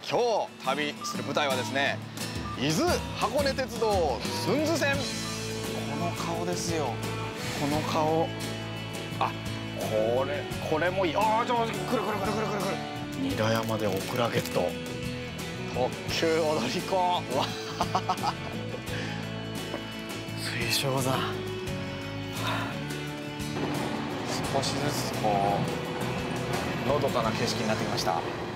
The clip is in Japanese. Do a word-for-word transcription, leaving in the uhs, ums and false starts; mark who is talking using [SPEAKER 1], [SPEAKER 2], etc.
[SPEAKER 1] 今日旅する舞台はですね、伊豆箱根鉄道寸頭線。この顔ですよ、この顔。あ、これこれもいい。ああ、ちょっと来る来る来る来る来る来る。韮山でオクラゲット、特急踊り子。わ水晶山。少しずつこうのどかな景色になってきました。